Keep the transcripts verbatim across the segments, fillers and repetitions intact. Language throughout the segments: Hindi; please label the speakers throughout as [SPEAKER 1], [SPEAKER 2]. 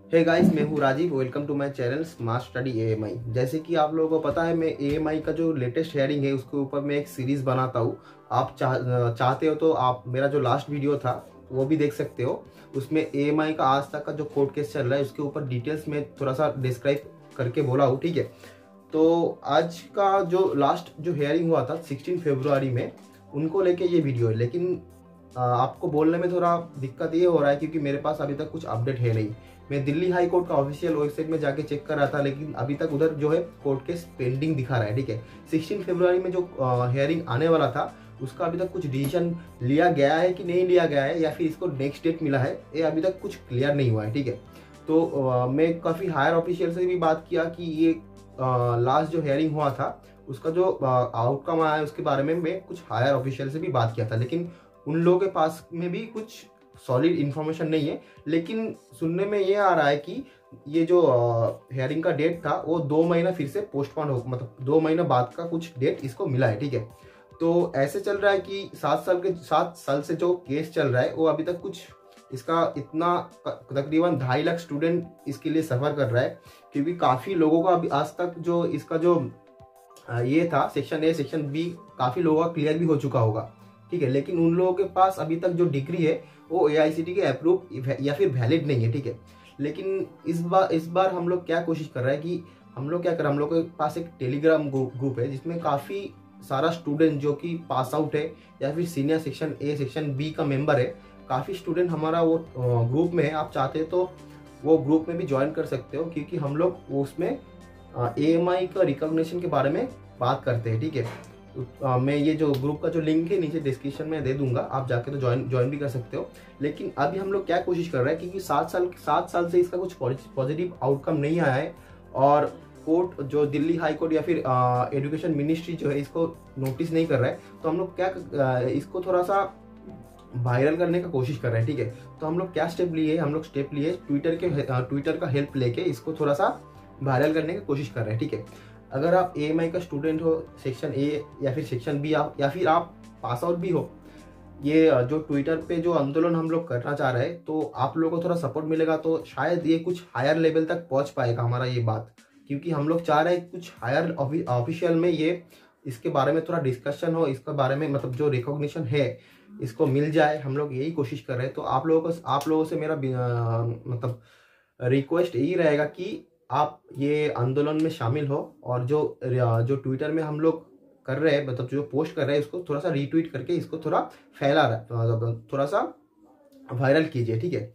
[SPEAKER 1] हे गाइस, मैं हूँ Rajeev. Welcome to my channel smart study AMI. जैसे कि आप लोगों को पता है, मैं एएमआई का जो लेटेस्ट हेयरिंग है उसके ऊपर मैं एक सीरीज़ बनाता हूँ। आप चाह चाहते हो तो आप मेरा जो लास्ट वीडियो था वो भी देख सकते हो। उसमें एएमआई का आज तक का जो कोर्ट केस चल रहा है उसके ऊपर डिटेल्स में थोड़ा सा डिस्क्राइब करके बोला हूँ, ठीक है। तो आज का जो लास्ट जो हेयरिंग हुआ था सिक्सटीन फरवरी में, उनको लेके ये वीडियो है। लेकिन आ, आपको बोलने में थोड़ा दिक्कत ये हो रहा है क्योंकि मेरे पास अभी तक कुछ अपडेट है नहीं। मैं दिल्ली हाई कोर्ट का ऑफिशियल वेबसाइट में जाके चेक कर रहा था, लेकिन अभी तक उधर जो है कोर्ट केस पेंडिंग दिखा रहा है, ठीक है। सिक्सटीन फरवरी में जो हेयरिंग आने वाला था उसका अभी तक कुछ डिसीजन लिया गया है कि नहीं लिया गया है, या फिर इसको नेक्स्ट डेट मिला है, ये अभी तक कुछ क्लियर नहीं हुआ है, ठीक है। तो आ, मैं काफ़ी हायर ऑफिशियल से भी बात किया कि ये लास्ट जो हेयरिंग हुआ था उसका जो आउटकम आया है उसके बारे में मैं कुछ हायर ऑफिशियल से भी बात किया था, लेकिन उन लोगों के पास में भी कुछ सॉलिड इन्फॉर्मेशन नहीं है। लेकिन सुनने में ये आ रहा है कि ये जो हेयरिंग का डेट था वो दो महीना फिर से पोस्टपोन हो, मतलब दो महीना बाद का कुछ डेट इसको मिला है, ठीक है। तो ऐसे चल रहा है कि सात साल के सात साल से जो केस चल रहा है वो अभी तक कुछ इसका इतना तकरीबन ढाई लाख स्टूडेंट इसके लिए सफ़र कर रहा है, क्योंकि काफ़ी लोगों का अभी आज तक जो इसका जो ये था सेक्शन ए सेक्शन बी काफ़ी लोगों का क्लियर भी हो चुका होगा, ठीक है। लेकिन उन लोगों के पास अभी तक जो डिग्री है वो एआईसीटी के अप्रूव या फिर वैलिड नहीं है, ठीक है। लेकिन इस बार इस बार हम लोग क्या कोशिश कर रहे हैं कि हम लोग क्या कर रहे हैं, हम लोग के पास एक टेलीग्राम ग्रुप है जिसमें काफ़ी सारा स्टूडेंट जो कि पास आउट है या फिर senior section A section B का मेंबर है। काफ़ी स्टूडेंट हमारा वो ग्रुप में है। आप चाहते हैं तो वो ग्रुप में भी ज्वाइन कर सकते हो, क्योंकि हम लोग वो उसमें एएमआई का रिकॉग्निशन के बारे में बात करते हैं, ठीक है। तो मैं ये जो ग्रुप का जो लिंक है नीचे डिस्क्रिप्शन में दे दूंगा, आप जाके तो ज्वाइन ज्वाइन भी कर सकते हो। लेकिन अभी हम लोग क्या कोशिश कर रहे हैं, क्योंकि सात साल सात साल से इसका कुछ पॉजिटिव आउटकम नहीं आया है और कोर्ट जो दिल्ली हाई कोर्ट या फिर एजुकेशन मिनिस्ट्री जो है इसको नोटिस नहीं कर रहा है, तो हम लोग क्या आ, इसको थोड़ा सा वायरल करने का कोशिश कर रहे हैं, ठीक है। तो हम लोग क्या स्टेप लिए, हम लोग स्टेप लिए ट्विटर के ट्विटर का हेल्प लेके इसको थोड़ा सा वायरल करने की कोशिश कर रहे हैं, ठीक है। अगर आप एएमआई का स्टूडेंट हो सेक्शन ए या फिर सेक्शन बी, आप या फिर आप पास आउट भी हो, ये जो ट्विटर पे जो आंदोलन हम लोग करना चाह रहे हैं, तो आप लोगों को थोड़ा सपोर्ट मिलेगा तो शायद ये कुछ हायर लेवल तक पहुंच पाएगा हमारा ये बात, क्योंकि हम लोग चाह रहे हैं कुछ हायर ऑफिशियल में ये इसके बारे में थोड़ा डिस्कशन हो, इसके बारे में मतलब जो रिकॉग्निशन है इसको मिल जाए। हम लोग यही कोशिश कर रहे हैं। तो आप लोगों को आप लोगों से मेरा आ, मतलब रिक्वेस्ट यही रहेगा कि आप ये आंदोलन में शामिल हो, और जो जो ट्विटर में हम लोग कर रहे हैं, मतलब जो पोस्ट कर रहे हैं उसको थोड़ा सा रीट्वीट करके इसको थोड़ा फैला रहा है, थोड़ा सा वायरल कीजिए, ठीक है।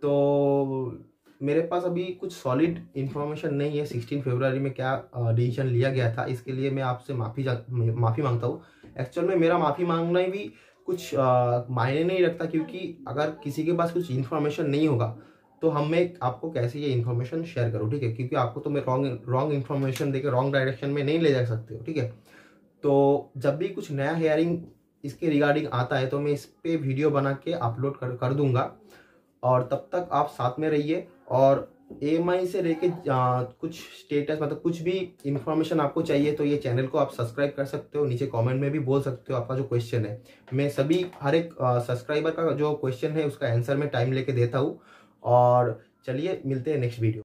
[SPEAKER 1] तो मेरे पास अभी कुछ सॉलिड इन्फॉर्मेशन नहीं है सिक्सटीन फरवरी में क्या डिसीजन लिया गया था, इसके लिए मैं आपसे माफ़ी माफ़ी मांगता हूँ। एक्चुअल में मेरा माफ़ी मांगना भी कुछ मायने नहीं रखता, क्योंकि अगर किसी के पास कुछ इन्फॉर्मेशन नहीं होगा तो हम मैं आपको कैसे ये इन्फॉर्मेशन शेयर करूँ, ठीक है। क्योंकि आपको तो मैं रॉन्ग रॉन्ग इन्फॉर्मेशन देकर रॉन्ग डायरेक्शन में नहीं ले जा सकते हो, ठीक है। तो जब भी कुछ नया हेयरिंग इसके रिगार्डिंग आता है तो मैं इस पे वीडियो बना के अपलोड कर कर दूंगा, और तब तक आप साथ में रहिए। और एएमआई से लेके कुछ स्टेटस मतलब कुछ भी इंफॉर्मेशन आपको चाहिए तो ये चैनल को आप सब्सक्राइब कर सकते हो, नीचे कमेंट में भी बोल सकते हो आपका जो क्वेश्चन है। मैं सभी हर एक सब्सक्राइबर का जो क्वेश्चन है उसका आंसर में टाइम लेके देता हूँ। और चलिए मिलते हैं नेक्स्ट वीडियो।